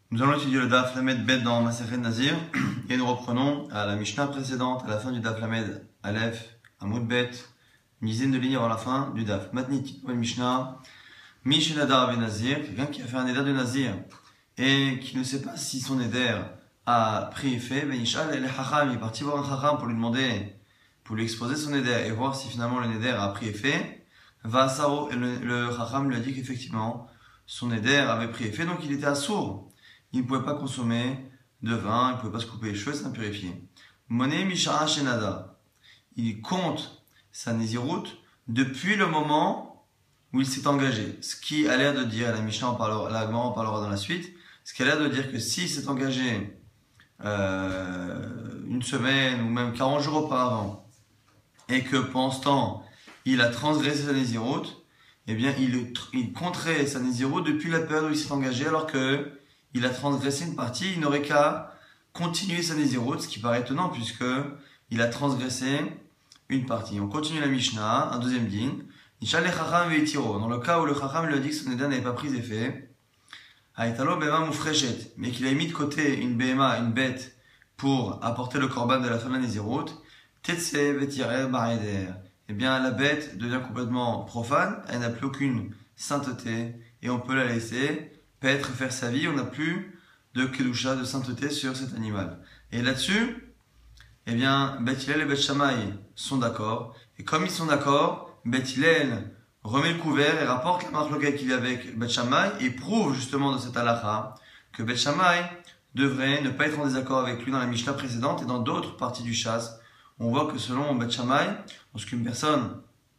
Nous allons étudier le Daf Lamed Bet dans Masechet Nazir et nous reprenons à la Mishnah précédente, à la fin du Daf Lamed Aleph, Amud Bet, une dizaine de lignes avant la fin du Daf. Matnit, nouvelle Mishnah, Mishnadar Ben Nazir, quelqu'un qui a fait un éder de Nazir et qui ne sait pas si son éder a pris effet, Ben Yishal el Chacham, il est parti voir un Chacham pour lui demander, pour lui exposer son éder et voir si finalement le éder a pris effet. Va Saro, et le Chacham lui a dit qu'effectivement son éder avait pris effet, donc il était assourd. Il ne pouvait pas consommer de vin, il ne pouvait pas se couper les cheveux, c'est impurifié. Moné Misha'a Shenada. Il compte sa Nézirout depuis le moment où il s'est engagé. Ce qui a l'air de dire, la Mishnah en parlera, la Gemara en parlera dans la suite, ce qui a l'air de dire que s'il s'est engagé une semaine ou même 40 jours auparavant et que pendant ce temps il a transgressé sa Nézirout, eh bien il compterait sa Nézirout depuis la période où il s'est engagé alors que il a transgressé une partie, il n'aurait qu'à continuer sa Nézirout, ce qui paraît étonnant puisque il a transgressé une partie. On continue la Mishnah, un deuxième din. Dans le cas où le Chacham lui a dit que son éder n'avait pas pris effet, mais qu'il a mis de côté une béma, une bête, pour apporter le korban de la fin de la Nézirout, eh bien la bête devient complètement profane, elle n'a plus aucune sainteté et on peut la laisser paître, faire sa vie, on n'a plus de kedusha, de sainteté sur cet animal. Et là-dessus, eh bien, Beth Hillel et Beth Shammai sont d'accord. Et comme ils sont d'accord, Beth Hillel remet le couvert et rapporte la marloquette qu'il y a avec Beth Shammai et prouve justement de cette halakha que Beth Shammai devrait ne pas être en désaccord avec lui dans la Mishnah précédente et dans d'autres parties du chasse. On voit que selon Beth Shammai, lorsqu'une personne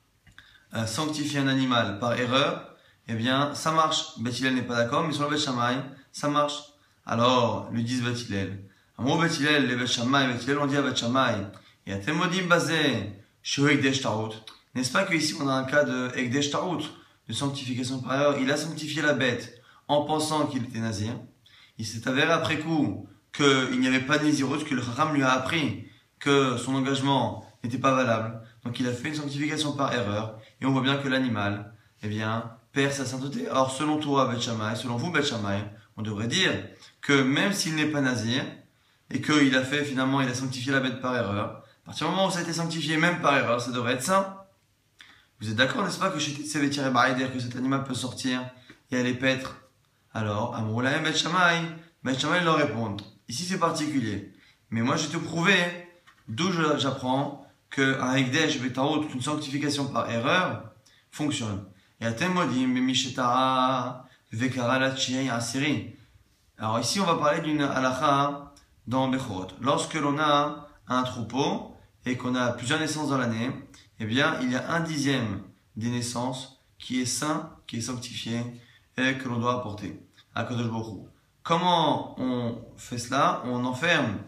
sanctifie un animal par erreur, eh bien, ça marche. Beth Hillel n'est pas d'accord, mais sur le Beth Shammai, ça marche. Alors, lui disent Beth Hillel. Un mot Beth Hillel, les Beth Shammai, Beth Hillel, on dit à Beth Shammai, et à Temodim basé, chez Ekdesh Tarut. N'est-ce pas qu'ici, on a un cas de Ekdesh Tarut, de sanctification par erreur. Il a sanctifié la bête en pensant qu'il était nazir. Il s'est avéré après coup qu'il n'y avait pas de Nézirut, que le Chacham lui a appris que son engagement n'était pas valable. Donc, il a fait une sanctification par erreur, et on voit bien que l'animal, eh bien, perd sa sainteté. Or, selon toi, Beth Shammai, selon vous, Beth Shammai, on devrait dire que même s'il n'est pas nazir, et qu'il a fait, finalement, il a sanctifié la bête par erreur, à partir du moment où ça a été sanctifié même par erreur, ça devrait être saint. Vous êtes d'accord, n'est-ce pas, que chez Tsevetir et Baraïder, que cet animal peut sortir et aller paître? Alors, Amoulaïm Beth Shammai, Beth Shammai leur répond. Ici, c'est particulier. Mais moi, je vais te prouver d'où j'apprends qu'un Ekdesh Betarot, une sanctification par erreur, fonctionne. Et à Temodim, Mishetara, Vekara Lachien Asiri. Alors ici, on va parler d'une halakha dans Bechorot. Lorsque l'on a un troupeau et qu'on a plusieurs naissances dans l'année, eh bien, il y a 1/10 des naissances qui est saint, qui est sanctifié et que l'on doit apporter à Kadosh Baruch Hu. Comment on fait cela? On enferme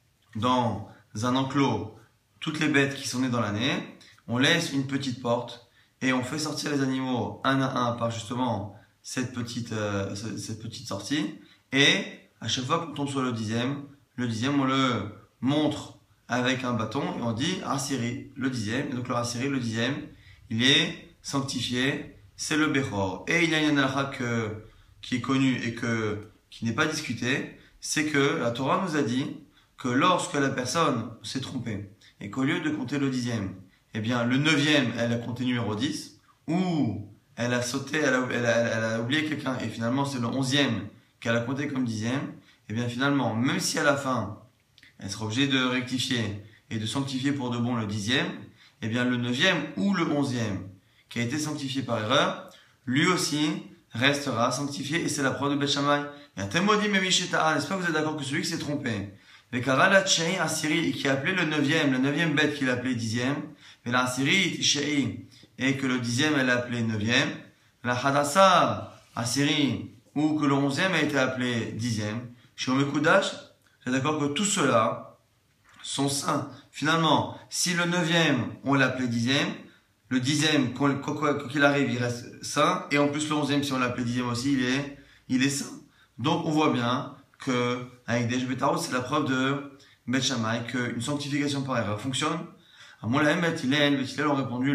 dans un enclos toutes les bêtes qui sont nées dans l'année, on laisse une petite porte et on fait sortir les animaux un à un par justement cette petite sortie. Et à chaque fois qu'on tombe sur le dixième, on le montre avec un bâton et on dit Asiri, le dixième. Et donc le Asiri, le dixième, il est sanctifié, c'est le Bechor. Et il y a une halakha qui est connue et qui n'est pas discutée, c'est que la Torah nous a dit que lorsque la personne s'est trompée et qu'au lieu de compter le dixième, eh bien le neuvième, elle a compté numéro 10, ou elle a sauté, elle a oublié quelqu'un et finalement c'est le 11e qu'elle a compté comme dixième, et bien finalement, même si à la fin, elle sera obligée de rectifier et de sanctifier pour de bon le dixième, et bien le 9e ou le 11e qui a été sanctifié par erreur, lui aussi restera sanctifié et c'est la preuve de Beth Shammai. Et à Temodim et Misheta'a, n'est-ce pas que vous êtes d'accord que celui qui s'est trompé, le Karala Tchei Asiri, qui a appelé le 9e bête qu'il a appelé 10e, mais la Asiri Tchei, et que le 10e elle a appelé 9e, la Hadassar Asiri, ou que le 11e a été appelé 10e, chez Omekudash, c'est d'accord que tout cela sont saints. Finalement, si le 9e, on l'a appelé 10e, le 10e, quoi qu'il arrive, il reste saint, et en plus le 11e, si on l'a appelé 10e aussi, il est saint. Donc on voit bien que, avec des Betarot, c'est la preuve de Beth Shammai, qu'une sanctification par erreur fonctionne. À moi, la Beth Hillel ont répondu,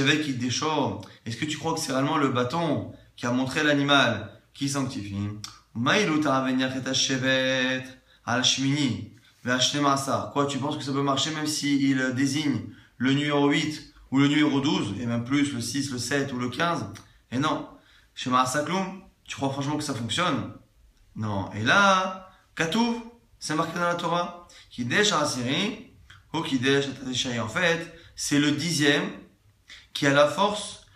est-ce que tu crois que c'est réellement le bâton qui a montré l'animal qui sanctifie? Maïlou ta'avenir et shevet al shmini ve'ashnemasa. Quoi, tu penses que ça peut marcher même s'il désigne le numéro 8 ou le numéro 12, et même plus le 6, le 7 ou le 15? Et non. Chez Maasakloum, tu crois franchement que ça fonctionne? Non. Et là, Katouf, c'est marqué dans la Torah. Kidesh Arasiri, ou Kidesh Atadeshaï. En fait, c'est le 10e qui a la force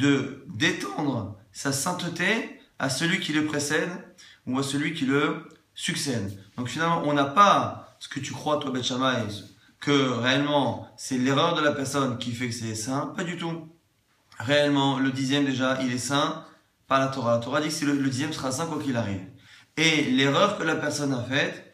d'étendre sa sainteté à celui qui le précède ou à celui qui le succède. Donc finalement, on n'a pas ce que tu crois, toi, Beth Shammai, que réellement c'est l'erreur de la personne qui fait que c'est saint. Pas du tout. Réellement, le 10e déjà, il est saint par la Torah. La Torah dit que le 10e sera saint quoi qu'il arrive. Et l'erreur que la personne a faite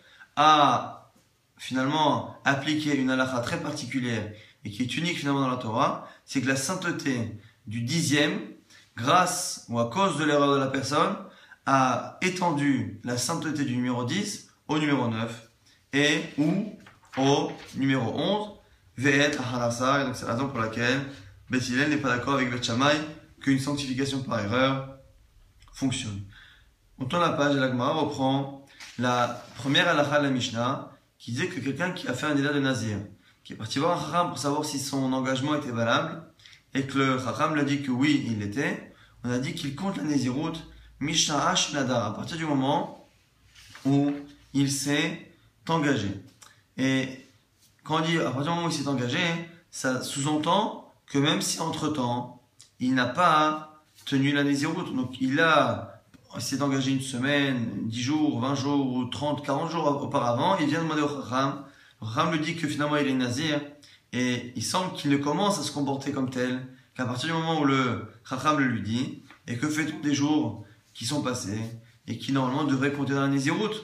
a finalement appliqué une halakha très particulière et qui est unique finalement dans la Torah, c'est que la sainteté du 10e, grâce ou à cause de l'erreur de la personne, a étendu la sainteté du numéro 10 au numéro 9 et ou au numéro 11, Ve'et Ahalasa. Et donc c'est la raison pour laquelle Beth Hillel n'est pas d'accord avec Beth Shammai qu'une sanctification par erreur fonctionne. On tourne la page et la Gemara reprend la première halakha de la Mishnah qui disait que quelqu'un qui a fait un état de Nazir, qui est parti voir un Chacham pour savoir si son engagement était valable, et que le Chacham lui a dit que oui, il l'était, on a dit qu'il compte la Nézirut Mishnah Ash Nadar, à partir du moment où il s'est engagé. Et quand on dit à partir du moment où il s'est engagé, ça sous-entend que même si entre-temps, il n'a pas tenu la Nézirut, donc il s'est engagé une semaine, 10 jours, 20 jours, ou 30, 40 jours auparavant, il vient demander au Chacham. Le Chacham lui dit que finalement il est nazir, et il semble qu'il ne commence à se comporter comme tel, qu'à partir du moment où le Chacham le lui dit, et que fait des jours qui sont passés, et qui normalement devrait compter dans la Nézirut.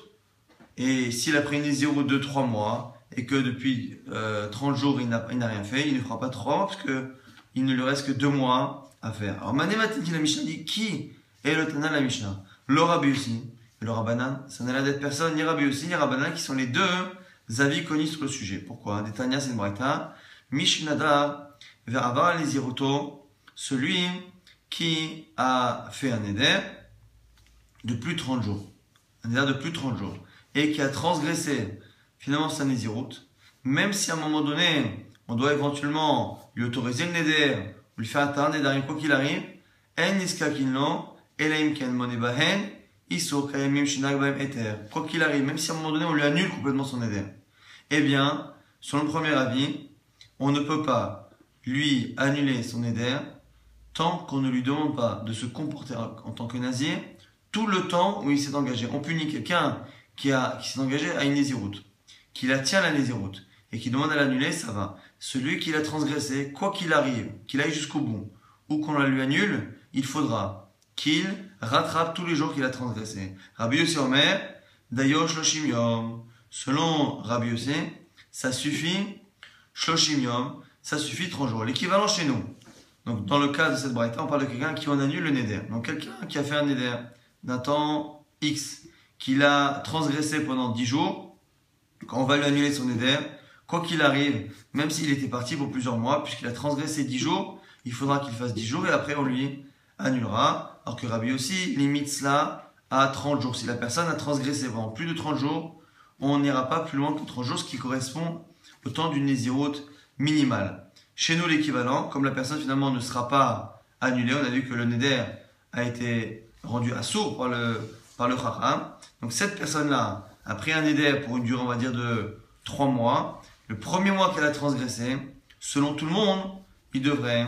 Et s'il a pris une Nézirut de 3 mois, et que depuis 30 jours il n'a rien fait, il ne fera pas 3 mois, parce qu'il ne lui reste que 2 mois à faire. Alors Manématin dit la Mishnah dit qui et le Tana la Mishnah, le Rabbi aussi, et le Rabbanan, ça n'a l'air d'être personne, ni Rabbi aussi, ni Rabbanan, qui sont les deux avis connus sur le sujet. Pourquoi? Des Tanya, c'est une braïta. Mishnada, Veravar les Ziruto, celui qui a fait un éder de plus de 30 jours. Un éder de plus de 30 jours. Et qui a transgressé, finalement, sa Nézirut, même si à un moment donné, on doit éventuellement lui autoriser le néder, ou lui faire atteindre un néder, quoi qu'il arrive, en niska kinlo, quoi qu'il arrive, même si à un moment donné on lui annule complètement son éder, eh bien, selon le premier avis, on ne peut pas lui annuler son éder tant qu'on ne lui demande pas de se comporter en tant que nazir tout le temps où il s'est engagé. On punit quelqu'un qui s'est engagé à une nézirut, qui la tient la nézirut et qui demande à l'annuler, ça va. Celui qui l'a transgressé, quoi qu'il arrive, qu'il aille jusqu'au bout ou qu'on la lui annule, il faudra qu'il rattrape tous les jours qu'il a transgressé. Rabbi Yossi Omer, Dayo Shloshim Yom. Selon Rabbi Yossi, ça suffit, Shloshim Yom, ça suffit 30 jours. L'équivalent chez nous. Donc dans le cas de cette braïta, on parle de quelqu'un qui en annule le néder. Donc quelqu'un qui a fait un néder d'un temps X, qu'il a transgressé pendant 10 jours, quand on va lui annuler son néder, quoi qu'il arrive, même s'il était parti pour plusieurs mois, puisqu'il a transgressé 10 jours, il faudra qu'il fasse 10 jours et après on lui annulera. Alors que Rabbi aussi limite cela à 30 jours. Si la personne a transgressé pendant plus de 30 jours, on n'ira pas plus loin que 30 jours, ce qui correspond au temps d'une Nézirut minimale. Chez nous, l'équivalent, comme la personne finalement ne sera pas annulée, on a vu que le Neder a été rendu assourd par le Chacham. Donc cette personne-là a pris un Neder pour une durée, on va dire, de 3 mois. Le premier mois qu'elle a transgressé, selon tout le monde, il devrait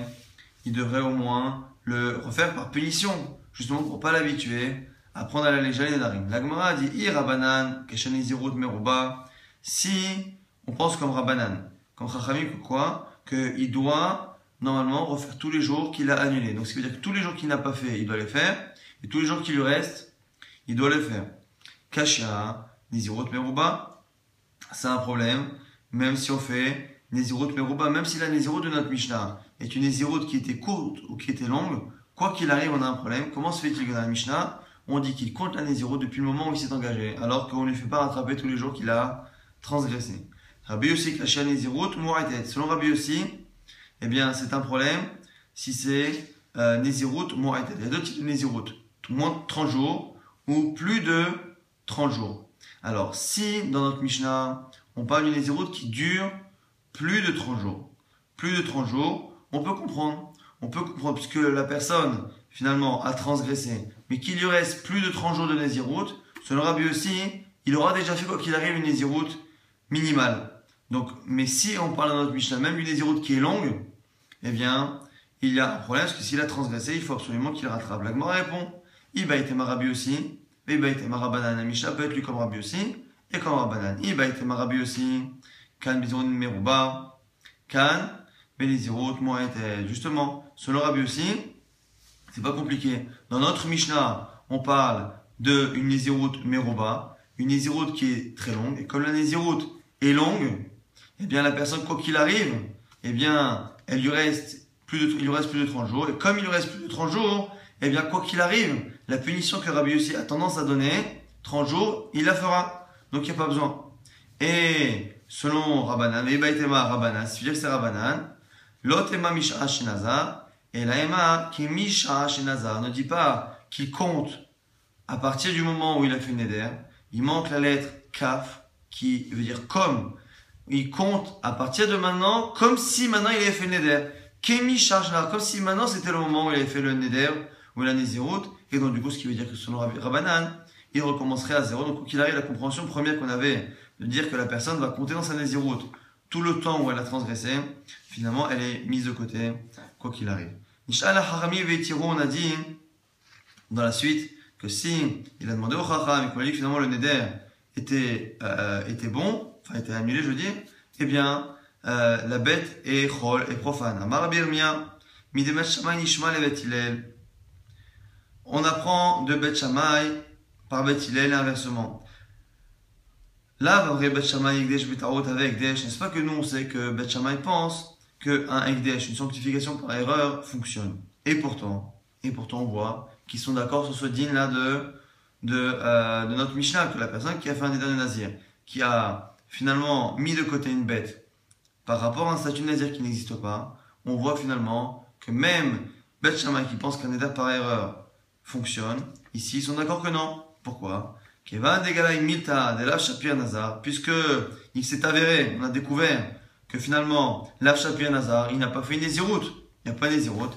au moins le refaire par punition, justement pour ne pas l'habituer à prendre à la légère les Nedarim. La Gemara a dit Rabbanan, Keshan Nézirut Meruba. Si on pense comme Rabbanan, comme Chachamim, quoi, qu'il doit normalement refaire tous les jours qu'il a annulés. Donc ce qui veut dire que tous les jours qu'il n'a pas fait, il doit les faire, et tous les jours qui lui restent, il doit les faire. Kasha, Nézirut Meruba, c'est un problème, même si on fait Nézirut Meruba, même si la Nézirut de notre Mishnah est une Nézirut qui était courte ou qui était longue, quoi qu'il arrive, on a un problème. Comment se fait-il que dans la Mishnah, on dit qu'il compte la Nézirut depuis le moment où il s'est engagé, alors qu'on ne lui fait pas rattraper tous les jours qu'il a transgressé? Rabbi Yossi Kasha Nézirut Mouratet. Selon Rabbi Yossi, eh bien, c'est un problème si c'est Nézirut Mouratet. Il y a deux types de Nézirut. Moins de 30 jours ou plus de 30 jours. Alors, si dans notre Mishnah, on parle d'une Nézirut qui dure plus de 30 jours, on peut comprendre. Puisque la personne, finalement, a transgressé, mais qu'il lui reste plus de 30 jours de Nézirut, selon Rabbi aussi, il aura déjà fait, quoi qu'il arrive, une Nézirut minimale. Donc, mais si on parle dans notre Mishnah, même une Nézirut qui est longue, eh bien, il y a un problème, parce que s'il a transgressé, il faut absolument qu'il rattrape. La Gemara répond, Iba itema Rabbi aussi, Iba itema Rabbanan. La Mishnah peut être lu comme Rabbi aussi, et comme Rabbanan. Iba itema Rabbi aussi, Kan bizon meruba, Kan, Benizirut moete. Justement, selon Rabbi aussi, c'est pas compliqué. Dans notre Mishnah, on parle d'une Nézirut meruba, une Nézirut qui est très longue, et comme la Nézirut est longue, eh bien, la personne, quoi qu'il arrive, eh bien, il lui reste plus de 30 jours. Et comme il lui reste plus de 30 jours, eh bien, quoi qu'il arrive, la punition que Rabbi Yossi a tendance à donner, 30 jours, il la fera. Donc, il n'y a pas besoin. Et, selon Rabbanan, Rabbanan, c'est-à-dire que c'est Rabbanan, l'autre ema misha shenaza, et la ema qui misha shenaza, ne dit pas qu'il compte à partir du moment où il a fait une neder. Il manque la lettre kaf, qui veut dire comme. Il compte à partir de maintenant, comme si maintenant il avait fait le neder. Kemi charge comme si maintenant c'était le moment où il avait fait le neder, ou la nézirut. Et donc du coup, ce qui veut dire que selon Rabbanan, il recommencerait à zéro. Donc quoi qu'il arrive, la compréhension première qu'on avait, de dire que la personne va compter dans sa nézirut tout le temps où elle a transgressé, finalement elle est mise de côté, quoi qu'il arrive. Nish'ala harami ve'tiru, on a dit, dans la suite, que si il a demandé au chacham et qu'on a dit que finalement le neder était bon, enfin était annulé, je veux dire, eh bien, la bête est chol, est profane. Amar Birmia, midemet shamay nishma le Bet Hillel. On apprend de Bet Shammai par Bet Hillel et inversement. Là, vrai Bet Shammai Ekdesh Betarot avec Ekdesh, n'est-ce pas que nous on sait que Bet Shammai pense qu'un Ekdesh, une sanctification par erreur, fonctionne. Et pourtant on voit qu'ils sont d'accord sur ce din là de notre Mishnah, que la personne qui a fait un neder de Nazir, qui a finalement mis de côté une bête par rapport à un statut de Nazir qui n'existe pas, on voit finalement que même Bet Shammai qui pense qu'un neder par erreur fonctionne, ici ils sont d'accord que non. Pourquoi? Puisque il s'est avéré, on a découvert que finalement l'Av Shapir Nazar, il n'a pas fait une Nézirut, il n'y a pas de Nézirut,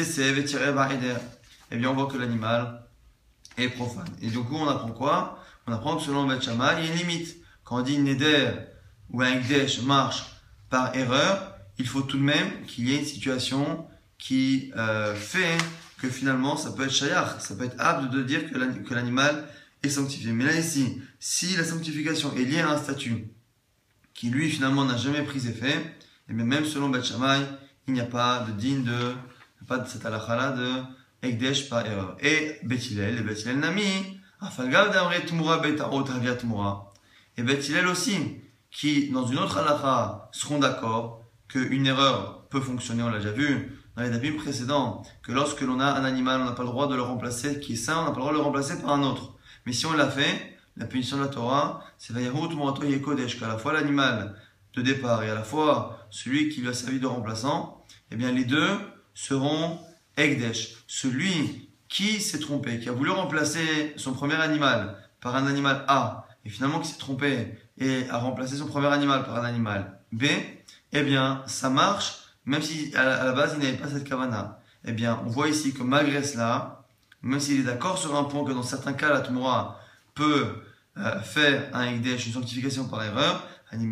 eh bien on voit que l'animal est profane. Et du coup on apprend quoi? On apprend que selon Bet Shammai, il y a une limite. Quand on dit une neder ou un ekdesh marche par erreur, il faut tout de même qu'il y ait une situation qui fait que finalement ça peut être shayach, ça peut être apte de dire que l'animal est sanctifié. Mais là ici, si la sanctification est liée à un statut qui lui finalement n'a jamais pris effet, et bien même selon Bet Shammai, il n'y a pas de din pas de cette halakha de ekdesh par erreur. Et Bet Hillel Nami, afalgav d'amre tmura betarot havia tmura. Et Bet Hillel aussi, qui dans une autre halakha seront d'accord qu'une erreur peut fonctionner, on l'a déjà vu dans les dabim précédents, que lorsque l'on a un animal, on n'a pas le droit de le remplacer, qui est sain, on n'a pas le droit de le remplacer par un autre. Mais si on l'a fait, la punition de la Torah, c'est Vayahu Tmurato Yekodesh, qu'à la fois l'animal de départ et à la fois celui qui lui a servi de remplaçant, eh bien les deux seront Ekdesh. Celui qui s'est trompé, qui a voulu remplacer son premier animal par un animal A, et finalement qui s'est trompé et a remplacé son premier animal par un animal B, eh bien ça marche, même si à la base il n'avait pas cette kavana. Eh bien on voit ici que malgré cela, même s'il est d'accord sur un point que dans certains cas la Tmura peut faire un Ekdesh, une sanctification par erreur,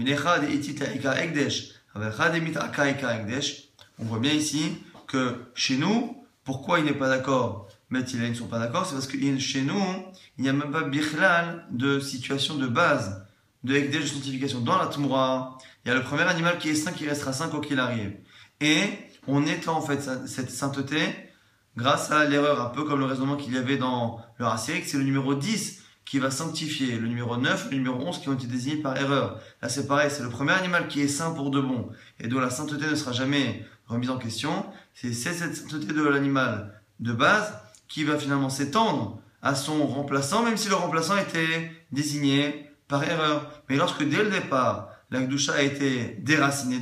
on voit bien ici que chez nous, pourquoi il n'est pas d'accord, mais ils ne sont pas d'accord, c'est parce que chez nous, il n'y a même pas bichlal de situation de base de Ekdesh de sanctification. Dans la Tmura, il y a le premier animal qui est saint, qui restera saint quoi qu'il arrive. Et on étend en fait cette sainteté grâce à l'erreur, un peu comme le raisonnement qu'il y avait dans le Rassirik, c'est le numéro 10 qui va sanctifier, le numéro 9, le numéro 11 qui ont été désignés par erreur. Là c'est pareil, c'est le premier animal qui est saint pour de bon, et dont la sainteté ne sera jamais remise en question. C'est cette sainteté de l'animal de base qui va finalement s'étendre à son remplaçant, même si le remplaçant était désigné par erreur. Mais lorsque dès le départ, la Kedusha a été déracinée,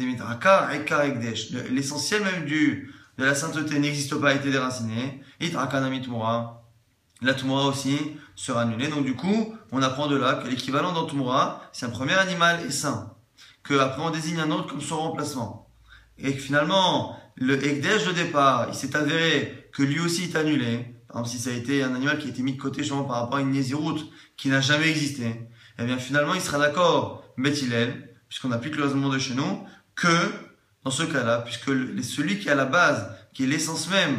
l'essentiel même de la sainteté n'existe pas, a été déraciné, la Tumura aussi sera annulée. Donc du coup, on apprend de là que l'équivalent dans Tumura, si un premier animal est sain, qu'après on désigne un autre comme son remplacement, et que finalement, le Ekdesh de départ, il s'est avéré que lui aussi est annulé, par exemple si ça a été un animal qui a été mis de côté justement par rapport à une Néziroute qui n'a jamais existé, eh bien finalement il sera d'accord, Beth Hillel, puisqu'on applique le raisonnement de chez nous, que dans ce cas-là, puisque celui qui est à la base, qui est l'essence même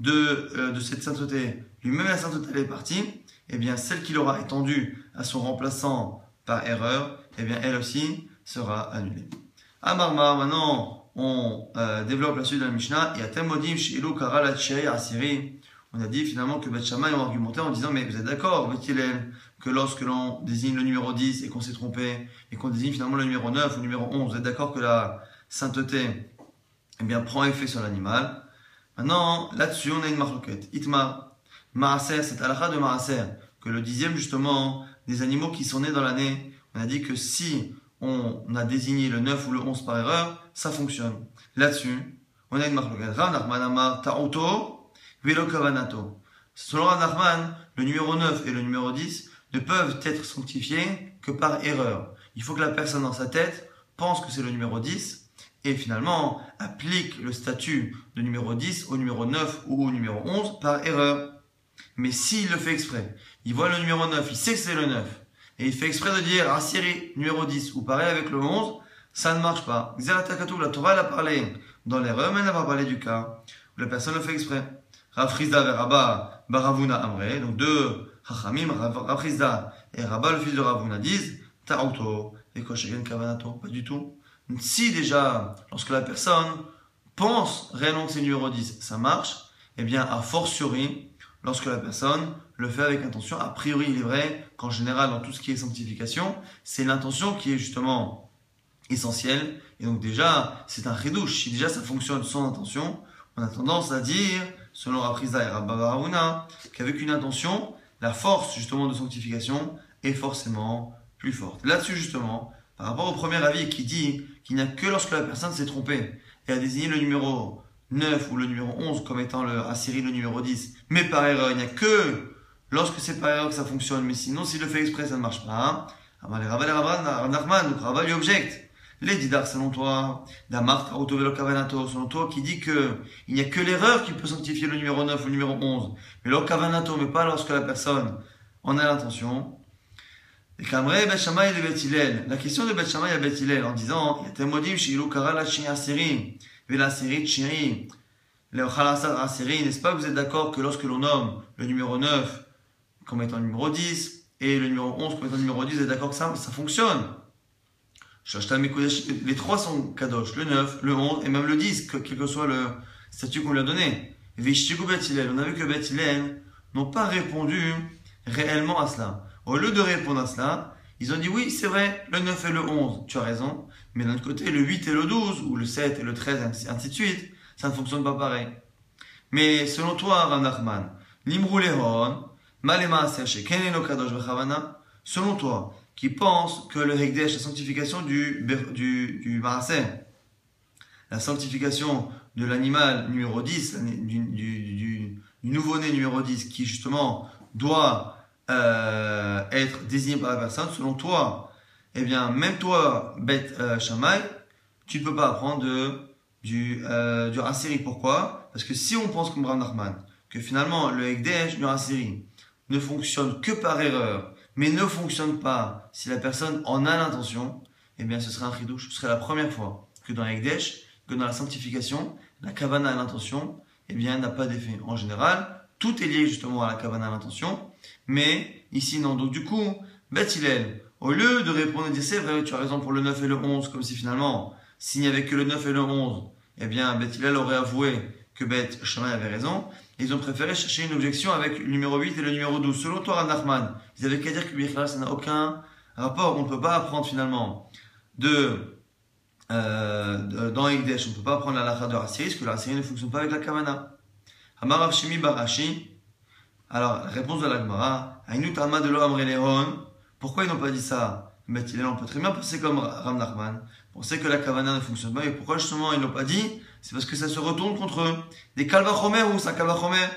de cette sainteté, lui-même la sainteté elle est partie, eh bien celle qu'il aura étendue à son remplaçant par erreur, eh bien elle aussi sera annulée. Amarmar, maintenant on développe la suite de la Mishnah, et à Temodim Shilu Kara la Tchei Asiri. On a dit finalement que Beth Shammai ont argumenté en disant mais vous êtes d'accord, Beth Hillel, que lorsque l'on désigne le numéro 10 et qu'on s'est trompé, et qu'on désigne finalement le numéro 9 ou le numéro 11, vous êtes d'accord que la sainteté eh bien, prend effet sur l'animal. Maintenant, là-dessus, on a une marloquette. Itma, Maaser, c'est halakha de Maaser, que le 10e justement des animaux qui sont nés dans l'année, on a dit que si on a désigné le 9 ou le 11 par erreur, ça fonctionne. Là-dessus, on a une marloquette. Rav Nachman Amar Ta'uto, Velo Kavanato. Selon Rav Nachman, le numéro 9 et le numéro 10 ne peuvent être sanctifiés que par erreur. Il faut que la personne dans sa tête pense que c'est le numéro 10 et finalement applique le statut de numéro 10 au numéro 9 ou au numéro 11 par erreur. Mais s'il le fait exprès, il voit le numéro 9, il sait que c'est le 9 et il fait exprès de dire Asiri numéro 10 ou pareil avec le 11, ça ne marche pas. Xeratakatu, la Torah elle a parlé dans l'erreur, mais elle n'a pas parlé du cas où la personne le fait exprès. Rav Chizda et Rabba Baravuna Amre, donc deux Chachamim, Rav Chizda et Rabba, le fils de Ravuna, disent Ta'auto, et Koshagen Kavanato, pas du tout. Si déjà, lorsque la personne pense réellement que c'est numéro 10, ça marche, eh bien, a fortiori, lorsque la personne le fait avec intention, a priori, il est vrai qu'en général, dans tout ce qui est sanctification, c'est l'intention qui est justement essentielle. Et donc déjà, c'est un chidouche. Si déjà ça fonctionne sans intention, on a tendance à dire, selon Rav Chizda et Rabba Baravuna, qu'avec une intention, la force justement de sanctification est forcément plus forte. Là-dessus justement, par rapport au premier avis qui dit qu'il n'y a que lorsque la personne s'est trompée et a désigné le numéro 9 ou le numéro 11 comme étant le Asiri, le numéro 10, mais par erreur, il n'y a que lorsque c'est par erreur que ça fonctionne, mais sinon s'il le fait exprès, ça ne marche pas. Alors les Rabba et Rabba Nachman, donc Rabba lui objecte. Les Didar, selon toi, Damar, Auto Velo Kavanato, selon toi, qui dit que il n'y a que l'erreur qui peut sanctifier le numéro 9 ou le numéro 11. Mais le Kavanato, mais pas lorsque la personne en a l'intention. Et Kamre, Beth Shammai et Beth Hillel. La question de Beth Shammai à Beth Hillel en disant, Yatemodim, Shilu Kara la Chi Asiri, Vela Siri Chiri, le Khalasar Asiri, n'est-ce pas, vous êtes d'accord que lorsque l'on nomme le numéro 9 comme étant le numéro 10 et le numéro 11 comme étant le numéro 10, vous êtes d'accord que ça fonctionne? Les trois sont kadosh, le 9, le 11 et même le 10, quel que soit le statut qu'on lui a donné. On a vu que Beth Hillel n'ont pas répondu réellement à cela. Au lieu de répondre à cela, ils ont dit oui, c'est vrai, le 9 et le 11, tu as raison, mais d'un autre côté, le 8 et le 12, ou le 7 et le 13, ainsi de suite, ça ne fonctionne pas pareil. Mais selon toi, Rav Nachman, Limrou Lehon, Malema Aser, Keneno Kadosh Bechavana, selon toi, qui pense que le Hekdesh, la sanctification du Maaser, la sanctification de l'animal numéro 10, du nouveau-né numéro 10, qui justement doit être désigné par la personne, selon toi, eh bien, même toi, Beth Shammai, tu ne peux pas apprendre du Asiri. Pourquoi? Parce que si on pense comme Rav Nachman, que finalement le Hekdesh du Asiri ne fonctionne que par erreur, mais ne fonctionne pas si la personne en a l'intention, eh bien ce serait un chidouche. Ce serait la première fois que dans l'Hekdesh, que dans la sanctification, la kavana à l'intention, eh bien n'a pas d'effet. En général, tout est lié justement à la kavana à l'intention, mais ici non. Donc du coup, Beth Hillel, au lieu de répondre et de dire c'est vrai, tu as raison pour le 9 et le 11, comme si finalement, s'il n'y avait que le 9 et le 11, eh bien Beth Hillel aurait avoué que Beth Shammai avait raison. Ils ont préféré chercher une objection avec le numéro 8 et le numéro 12. Selon toi, Rav Nachman, ils avaient qu'à dire que Bichlal, ça n'a aucun rapport. On ne peut pas apprendre finalement dans Hekdesh, on ne peut pas apprendre la lacha de Asiri, parce que la Asiri ne fonctionne pas avec la Kavana. Amar Rav Shimi Barashi. Alors, la réponse de la Gemara, Aïnut Alma de lo Amre Lehon. Pourquoi ils n'ont pas dit ça? Mais on peut très bien penser comme Rav Nachman, penser que la Kavana ne fonctionne pas. Et pourquoi justement ils n'ont pas dit? C'est parce que ça se retourne contre eux. Des Kalvachomer ou ça Kalvachomer?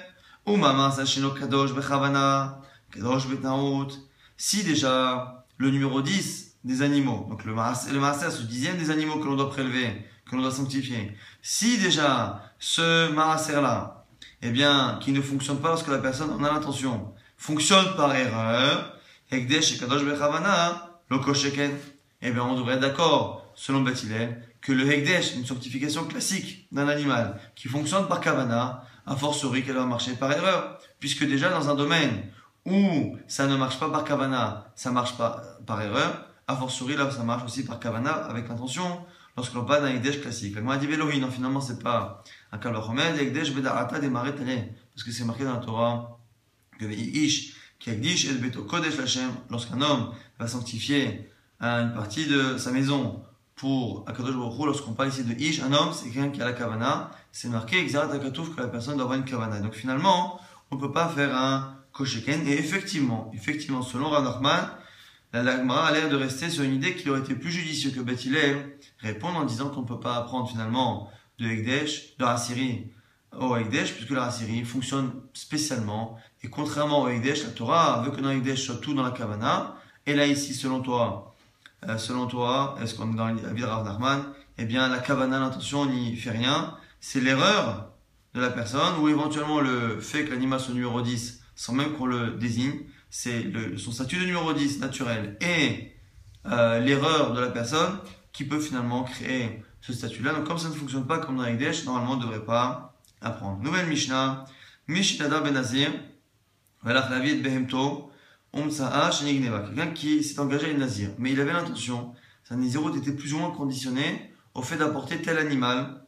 Si déjà le numéro 10 des animaux, donc le maaser, ce dixième des animaux que l'on doit prélever, que l'on doit sanctifier, si déjà ce maaser là, eh bien, qui ne fonctionne pas lorsque la personne en a l'intention, fonctionne par erreur, Hekdesh et Kadosh Bechavana, Loko Sheken, eh bien, on devrait être d'accord, selon Beth Hillel, que le Hekdesh, une sanctification classique d'un animal, qui fonctionne par Kavana, a fortiori qu'elle va marcher par erreur, puisque déjà dans un domaine où ça ne marche pas par Kavana, ça marche pas par erreur, a fortiori là ça marche aussi par Kavana avec l'intention, lorsque l'on parle d'un Hekdesh classique. La Gemara dit Velohi, non finalement c'est pas un Kalvachomed, Hekdesh Beda'ata Demaret Tane, parce que c'est marqué dans la Torah que Ish, qui Hekdish et Beto Kodesh Lachem, lorsqu'un homme va sanctifier une partie de sa maison pour Akadosh Baruch Hu, lorsqu'on parle ici de Ish, un homme, c'est quelqu'un qui a la Kavana, c'est marqué Exarat Akatouf que la personne doit avoir une Kavana. Donc finalement, on ne peut pas faire un Kosheken, et effectivement, selon Rav Nachman, la Gemara a l'air de rester sur une idée qu'il aurait été plus judicieux que Beth Hillel répondre en disant qu'on ne peut pas apprendre finalement de Hekdesh, de Hassiri au Hekdesh, puisque la Hassiri fonctionne spécialement, et contrairement au Hekdesh, la Torah veut que dans Hekdesh soit tout dans la Kavana, et là ici, selon toi, est-ce qu'on est dans la vie de Rav Nachman, eh bien la Kavana, l'intention, n'y fait rien, c'est l'erreur de la personne, ou éventuellement le fait que l'animal soit numéro 10, sans même qu'on le désigne, c'est son statut de numéro 10 naturel, et l'erreur de la personne qui peut finalement créer ce statut-là. Donc comme ça ne fonctionne pas comme dans Hekdesh, normalement on ne devrait pas apprendre. Nouvelle Mishnah, Mishnada ben Nazir, Velach Lavid Behemto, quelqu'un qui s'est engagé à une nazir, mais il avait l'intention, sa naziroute était plus ou moins conditionnée au fait d'apporter tel animal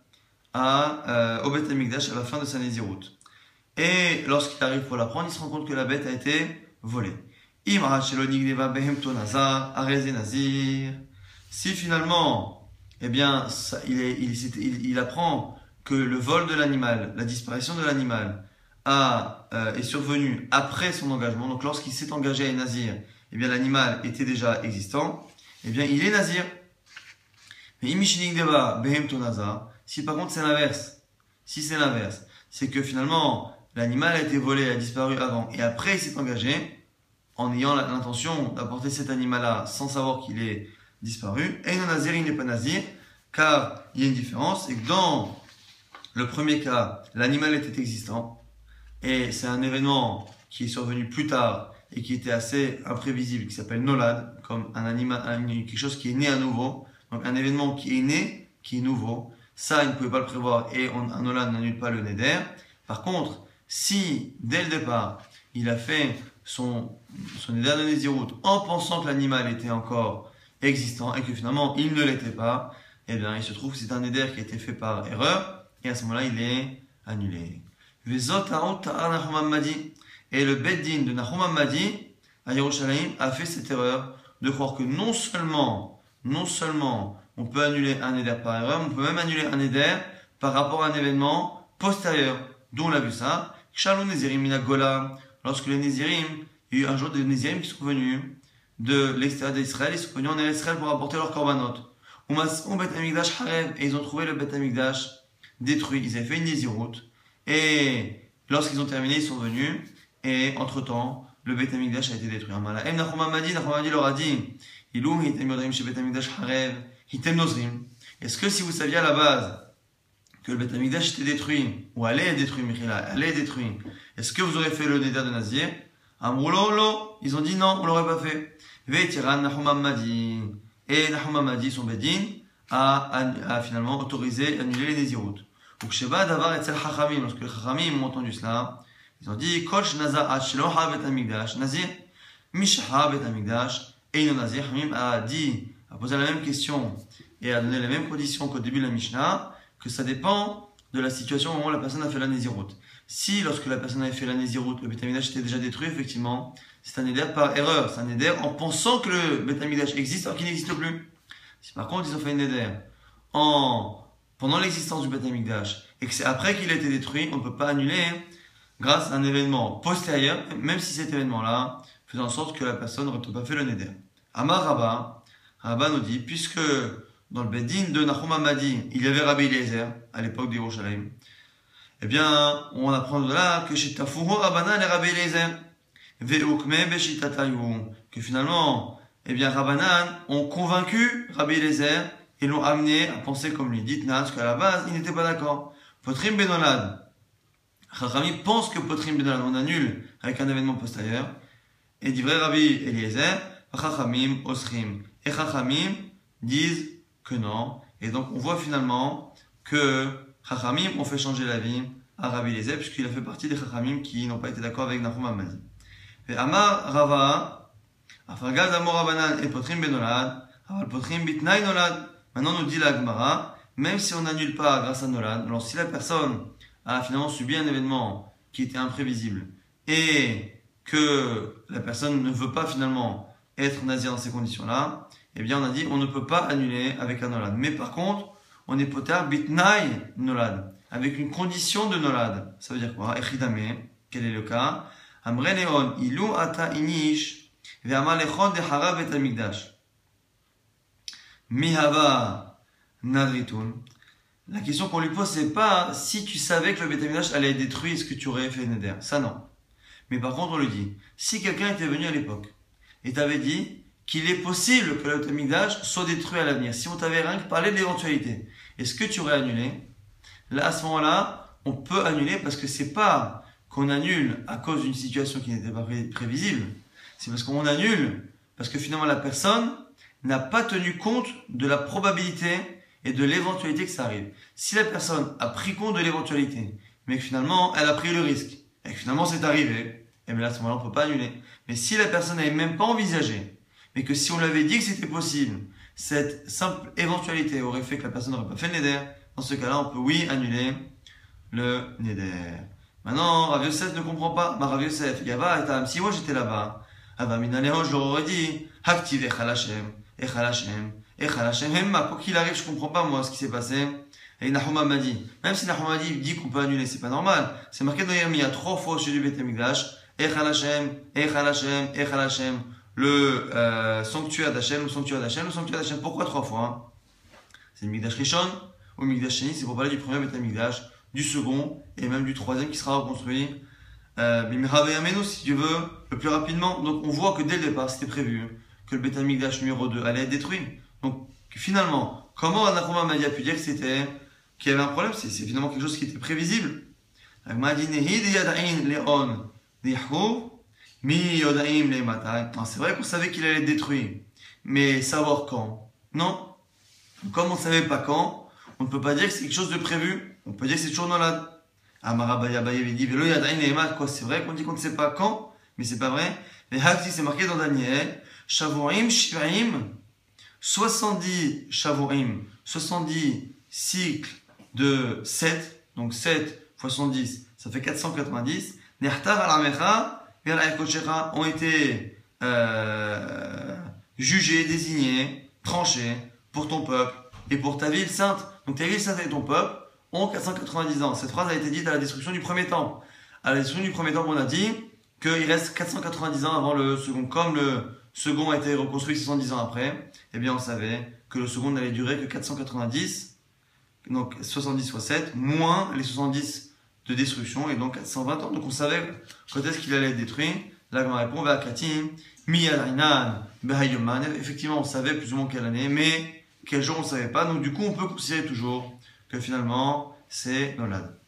au Beth Amikdash à la fin de sa naziroute. Et lorsqu'il arrive pour la prendre, il se rend compte que la bête a été volée. Si finalement, eh bien, il apprend que le vol de l'animal, la disparition de l'animal, est survenu après son engagement, donc lorsqu'il s'est engagé à être nazir, eh bien l'animal était déjà existant, eh bien il est nazir. Mais si par contre c'est l'inverse, c'est que finalement l'animal a été volé, a disparu avant, et après il s'est engagé, en ayant l'intention d'apporter cet animal-là sans savoir qu'il est disparu, et non nazir, il n'est pas nazir, car il y a une différence, et que dans le premier cas, l'animal était existant, et c'est un événement qui est survenu plus tard et qui était assez imprévisible, qui s'appelle Nolad, comme un animal, quelque chose qui est né à nouveau. Donc un événement qui est né, qui est nouveau. Ça, il ne pouvait pas le prévoir et un Nolad n'annule pas le Neder. Par contre, si dès le départ, il a fait son Neder de Nézirut en pensant que l'animal était encore existant et que finalement il ne l'était pas, eh bien il se trouve que c'est un Neder qui a été fait par erreur et à ce moment-là, il est annulé. Et le Beddin de Nahum Hammadi à Yerushalayim a fait cette erreur de croire que non seulement on peut annuler un éder par erreur, on peut même annuler un éder par rapport à un événement postérieur. D'où on l'a vu ça. Lorsque les Nézirim, il y a eu un jour des Nézirim qui sont venus de l'extérieur d'Israël, ils sont venus en Israël pour apporter leur korbanot. Et ils ont trouvé le Bet Amikdash détruit. Ils avaient fait une Néziroute. Et lorsqu'ils ont terminé, ils sont venus, et entre-temps, le Beth Amikdash a été détruit. Nahum Hammadi leur a dit, est-ce que si vous saviez à la base que le Beth Amikdash était détruit, ou allait être détruit, est-ce que vous aurez fait le Neder de Nazir? Ils ont dit non, on l'aurait pas fait. Nahum Hammadi. Et Nahum Hammadi, son Bedin, a finalement autorisé, annulé les Néziroutes. Lorsque les Chachamim ont entendu cela, ils ont dit Nazir, Mishaha Bet Amikdash, et Nazir, Hamim a posé la même question et a donné les mêmes conditions qu'au début de la Mishnah, que ça dépend de la situation au moment où la personne a fait la Néziroute. Si lorsque la personne avait fait la Néziroute, le Bet Amikdash était déjà détruit, effectivement, c'est un éder par erreur, c'est un éder en pensant que le Bet Amikdash existe alors qu'il n'existe plus. Si par contre ils ont fait une éder pendant l'existence du Beth Amikdash, et que c'est après qu'il a été détruit, on ne peut pas annuler grâce à un événement postérieur, même si cet événement-là faisait en sorte que la personne n'aurait pas fait le Neder. Amar Rabba nous dit, puisque dans le Beddin de Nahum Hammadi, il y avait Rabbi Eliezer, à l'époque de Yerushalayim, Eh bien, on apprend de là que chez Tafuhu Rabbanan et Rabbi Eliezer, Ve'ukme Beshitatayu, que finalement, eh bien, Rabbanan ont convaincu Rabbi Eliezer et l'ont amené à penser comme lui. Dites parce qu'à la base, il n'était pas d'accord. Potrim Benolad. Chachamim pense que Potrim Benolad, on annule avec un événement postérieur. Et dit vrai Rabbi Eliezer, Chachamim Osrim. Et Chachamim disent que non. Et donc, on voit finalement que Chachamim ont fait changer l'avis à Rabbi Eliezer, puisqu'il a fait partie des Chachamim qui n'ont pas été d'accord avec Nahum Hammadi. Et Amar Rava, Afagad Amor Rabbanan et Potrim Benolad, Aval Potrim Bitnai Nolad. Maintenant, nous dit la Gemara, même si on n'annule pas grâce à Nolad, alors si la personne a finalement subi un événement qui était imprévisible et que la personne ne veut pas finalement être nazir dans ces conditions-là, eh bien on a dit on ne peut pas annuler avec un Nolad. Mais par contre, on est poter Bitnai Nolad, avec une condition de Nolad. Ça veut dire quoi? Echidame, quel est le cas? Amre Leon, Ilu Ata Inish, Ve'amal Echon de Harav et Amigdash. Mihava Nadritun. La question qu'on lui pose, c'est pas si tu savais que le Beth Amikdash allait être détruit, est-ce que tu aurais fait Neder? Ça non. Mais par contre, on lui dit, si quelqu'un était venu à l'époque et t'avait dit qu'il est possible que le Beth Amikdash soit détruit à l'avenir, si on t'avait rien que parlé de l'éventualité, est-ce que tu aurais annulé? Là, à ce moment-là, on peut annuler parce que c'est pas qu'on annule à cause d'une situation qui n'était pas prévisible. C'est parce qu'on annule parce que finalement la personne n'a pas tenu compte de la probabilité et de l'éventualité que ça arrive. Si la personne a pris compte de l'éventualité, mais que finalement elle a pris le risque, et que finalement c'est arrivé, et bien là à ce moment-là on ne peut pas annuler. Mais si la personne n'avait même pas envisagé, mais que si on lui avait dit que c'était possible, cette simple éventualité aurait fait que la personne n'aurait pas fait le neder, dans ce cas-là on peut oui annuler le neder. Maintenant, Rav Yosef ne comprend pas. Rav Yosef, Yava, si moi j'étais là-bas, Avaminaléon, je leur aurais dit, Haktiv Echal Hashem, Echal Hashem, Echal Hashem, Hemma, quoi qu'il arrive, je comprends pas moi ce qui s'est passé. Et Nahum Hammadi, même si Nahum Hammadi dit qu'on peut annuler, c'est pas normal. C'est marqué dans Yermia 3 fois au sujet du Beth Amikdash, Echal Hashem, Echal Hashem, Echal Hashem, le sanctuaire d'Hashem, le sanctuaire d'Hashem, le sanctuaire d'Hashem. Pourquoi 3 fois? C'est le Mikdash Rishon ou le Mikdash Sheni, c'est pour parler du premier Beth Amikdash, du second et même du troisième qui sera reconstruit. Bimra Veyamenu, si tu veux, le plus rapidement. Donc on voit que dès le départ, c'était prévu que le Beth Amikdash numéro 2 allait être détruit. Donc finalement, comment Nahum Hammadi a pu dire que qu'il y avait un problème? C'est finalement quelque chose qui était prévisible. C'est vrai qu'on savait qu'il allait être détruit, mais savoir quand? Non. Comme on ne savait pas quand, on ne peut pas dire que c'est quelque chose de prévu. On peut dire que c'est toujours Nolad. Amarabaya dit, quoi? C'est vrai qu'on dit qu'on ne sait pas quand, mais c'est pas vrai. Mais Hakti, c'est marqué dans Daniel, Shavurim, Shvaim, 70 Shavurim, 70 cycles de 7, donc 7 fois 70, ça fait 490. Nertar al-Amecha, ont été jugés, désignés, tranchés pour ton peuple et pour ta ville sainte. Donc ta ville sainte et ton peuple ont 490 ans. Cette phrase a été dite à la destruction du premier temple. À la destruction du premier temple, on a dit qu'il reste 490 ans avant le second. Comme le second a été reconstruit 70 ans après, eh bien on savait que le second n'allait durer que 490, donc 70 fois 7, moins les 70 de destruction, et donc 420 ans. Donc on savait quand est-ce qu'il allait être détruit. Là, on répond, Vakatim, Miyalainan, Behayoman. Effectivement, on savait plus ou moins quelle année, mais quel jour on ne savait pas. Donc du coup, on peut considérer toujours que finalement, c'est Nolad.